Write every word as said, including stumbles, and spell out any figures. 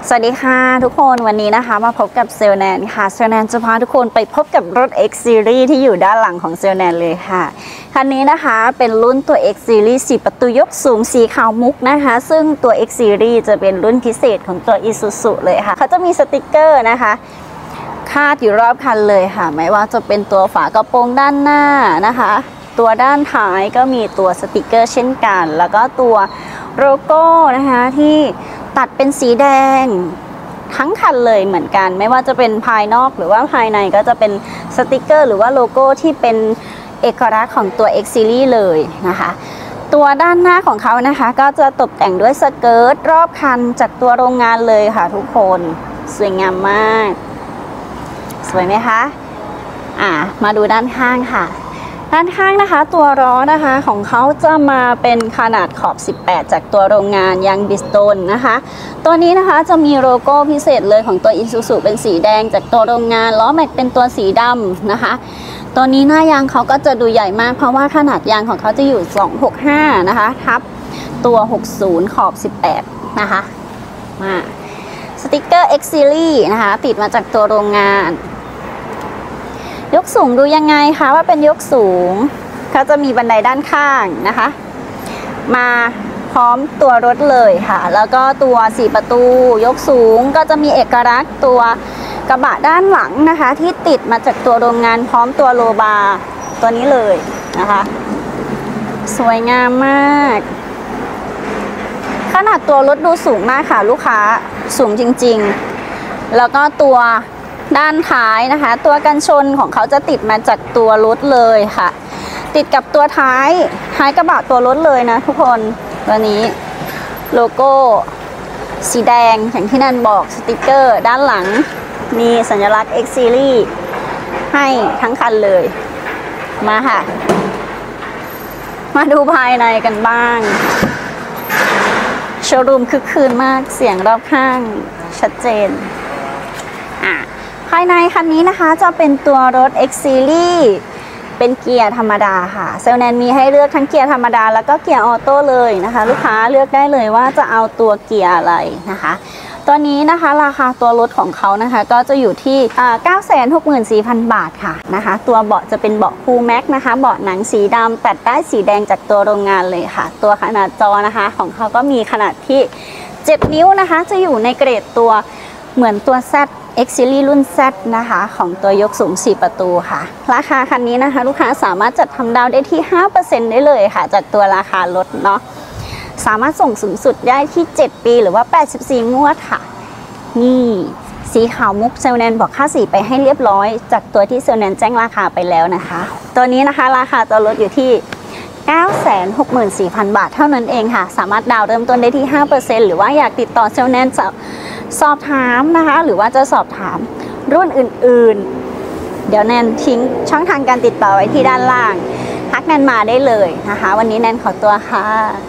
สวัสดีค่ะทุกคนวันนี้นะคะมาพบกับเซลแนนค่ะเซลแนนจะพาทุกคนไปพบกับรถ X Series ที่อยู่ด้านหลังของเซลแนนเลยค่ะคันนี้นะคะเป็นรุ่นตัว X Series สี่ประตูยกสูงสีขาวมุกนะคะซึ่งตัว X Series จะเป็นรุ่นพิเศษของตัว Isuzu เลยค่ะเขาจะมีสติกเกอร์นะคะคาดอยู่รอบคันเลยค่ะไม่ว่าจะเป็นตัวฝากระโปรงด้านหน้านะคะตัวด้านท้ายก็มีตัวสติกเกอร์เช่นกันแล้วก็ตัวโลโก้นะคะที่ตัดเป็นสีแดงทั้งคันเลยเหมือนกันไม่ว่าจะเป็นภายนอกหรือว่าภายในก็จะเป็นสติกเกอร์หรือว่าโลโก้ที่เป็นเอกลักษณ์ของตัว X Series เลยนะคะตัวด้านหน้าของเขานะคะก็จะตกแต่งด้วยสเกิร์ตรอบคันจากตัวโรงงานเลยค่ะทุกคนสวยงามมากสวยไหมคะอ่ามาดูด้านข้างค่ะด้านข้างนะคะตัวล้อนะคะของเขาจะมาเป็นขนาดขอบสิบแปดจากตัวโรงงานยางบิสโตนนะคะตัวนี้นะคะจะมีโลโก้พิเศษเลยของตัว Isuzu เป็นสีแดงจากตัวโรงงานล้อแม็กเป็นตัวสีดำนะคะตัวนี้หน้ายางเขาก็จะดูใหญ่มากเพราะว่าขนาดยางของเขาจะอยู่สองหกห้านะคะทับตัวหกสิบขอบสิบแปดนะคะมาสติกเกอร์ X Series นะคะติดมาจากตัวโรงงานยกสูงดูยังไงคะว่าเป็นยกสูงเขาจะมีบันไดด้านข้างนะคะมาพร้อมตัวรถเลยค่ะแล้วก็ตัวสี่ประตูยกสูงก็จะมีเอกลักษณ์ตัวกระบะด้านหลังนะคะที่ติดมาจากตัวโรงงานพร้อมตัวโลบาร์ตัวนี้เลยนะคะสวยงามมากขนาดตัวรถดูสูงมากค่ะลูกค้าสูงจริงๆแล้วก็ตัวด้านท้ายนะคะตัวกันชนของเขาจะติดมาจากตัวรถเลยค่ะติดกับตัวท้ายท้ายกระบะตัวรถเลยนะทุกคนตัวนี้โลโก้สีแดงอย่างที่นั่นบอกสติกเกอร์ด้านหลังมีสัญลักษณ์ X Series ให้ทั้งคันเลยมาค่ะมาดูภายในกันบ้างโชว์รูมคึกคืนมากเสียงรอบข้างชัดเจนอ่ะภายในคันนี้นะคะจะเป็นตัวรถ X Series เป็นเกียร์ธรรมดาค่ะเซลแนนมีให้เลือกทั้งเกียร์ธรรมดาแล้วก็เกียร์ออโต้เลยนะคะลูกค้าเลือกได้เลยว่าจะเอาตัวเกียร์อะไรนะคะตัวนี้นะคะราคาตัวรถของเขานะคะก็จะอยู่ที่ เก้าแสนหกหมื่นสี่พัน บาทค่ะนะคะตัวเบาะจะเป็นเบาะคูลแม็กนะคะเบาะหนังสีดำตัดได้สีแดงจากตัวโรงงานเลยค่ะตัวขนาดจอนะคะของเขาก็มีขนาดที่เจ็ดนิ้วนะคะจะอยู่ในเกรดตัวเหมือนตัว Z X Series รุ่น Z นะคะของตัวยกสูงสี่ประตูค่ะราคาคันนี้นะคะลูกค้าสามารถจัดทำดาวได้ที่ ห้าเปอร์เซ็นต์ ได้เลยค่ะจากตัวราคารถเนาะสามารถส่งสูงสุดได้ที่เจ็ดปีหรือว่าแปดสิบสี่งวดค่ะนี่สีขาวมุกเซลแนนบอกค่าสีไปให้เรียบร้อยจากตัวที่เซลแนนแจ้งราคาไปแล้วนะคะตัวนี้นะคะราคาตัวรถอยู่ที่ เก้าแสนหกหมื่นสี่พัน บาทเท่านั้นเองค่ะสามารถดาวเริ่มต้นได้ที่ ห้าเปอร์เซ็นต์ หรือว่าอยากติดต่อเซลแนนสอบถามนะคะหรือว่าจะสอบถามรุ่นอื่นๆเดี๋ยวแนนทิ้งช่องทางการติดต่อไว้ที่ด้านล่างทักแนนมาได้เลยนะคะวันนี้แนนขอตัวค่ะ